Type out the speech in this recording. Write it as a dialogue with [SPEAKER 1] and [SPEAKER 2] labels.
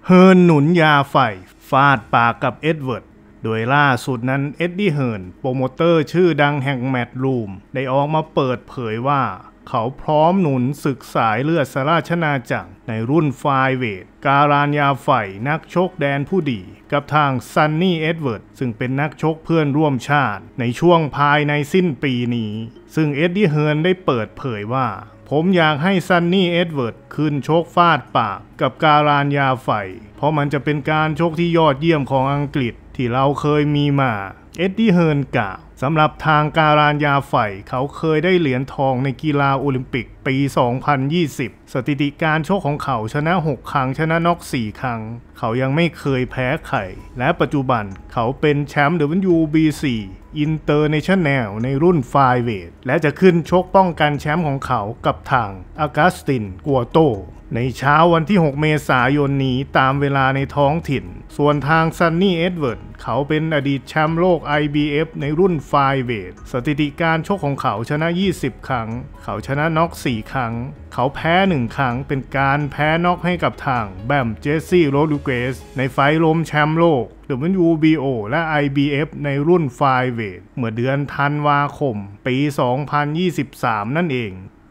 [SPEAKER 1] เฮิร์นหนุนยาไฟฟาดปากกับเอ็ดเวิร์ดโดยล่าสุดนั้นเอ็ดดี้เฮิร์นโปรโมเตอร์ชื่อดังแห่งแมตต์รูมได้ออกมาเปิดเผยว่าเขาพร้อมหนุนศึกสายเลือดสราชนาจักรในรุ่นไฟเวทการานยาไฟนักชกแดนผู้ดีกับทางซันนี่เอ็ดเวิร์ดซึ่งเป็นนักชกเพื่อนร่วมชาติในช่วงภายในสิ้นปีนี้ซึ่งเอ็ดดี้เฮิร์นได้เปิดเผยว่าผมอยากให้ซันนี่เอ็ดเวิร์ดขึ้นชกฟาดปากกับการานยาไฟเพราะมันจะเป็นการชกที่ยอดเยี่ยมของอังกฤษที่เราเคยมีมาเอ็ดดี้เฮิร์นกล่าวสำหรับทางการานยาไฟเขาเคยได้เหรียญทองในกีฬาโอลิมปิกปี 2020 สถิติการชกของเขาชนะ 6 ครั้งชนะน็อก 4 ครั้งเขายังไม่เคยแพ้ใครและปัจจุบันเขาเป็นแชมป์ WBC International ในรุ่นไฟเวทและจะขึ้นชกป้องกันแชมป์ของเขากับทางอากาสติน กัวโตในเช้าวันที่ 6 เมษายนนี้ตามเวลาในท้องถิ่นส่วนทางซันนี่เอ็ดเวิร์ดเขาเป็นอดีตแชมป์โลก IBF ในรุ่นไฟเวทสถิติการชกของเขาชนะ 20 ครั้งเขาชนะน็อก 4 ครั้งเขาแพ้ 1 ครั้งเป็นการแพ้น็อกให้กับทางแบมเจสซี่โรดริเกสในไฟท์ล้มแชมป์โลก WBO และ IBF ในรุ่นไฟเวทเมื่อเดือนธันวาคมปี 2023 นั่นเอง